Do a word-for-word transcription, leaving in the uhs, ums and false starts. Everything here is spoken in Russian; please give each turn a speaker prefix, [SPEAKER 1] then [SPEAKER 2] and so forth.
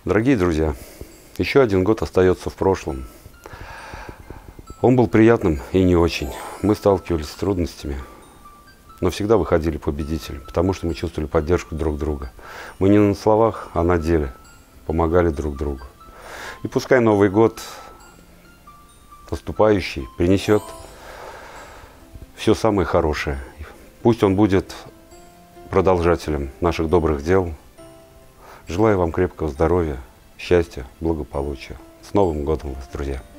[SPEAKER 1] Дорогие друзья, еще один год остается в прошлом. Он был приятным и не очень. Мы сталкивались с трудностями, но всегда выходили победителями, потому что мы чувствовали поддержку друг друга. Мы не на словах, а на деле помогали друг другу. И пускай Новый год наступающий принесет все самое хорошее. Пусть он будет продолжателем наших добрых дел. Желаю вам крепкого здоровья, счастья, благополучия. С Новым годом вас, друзья!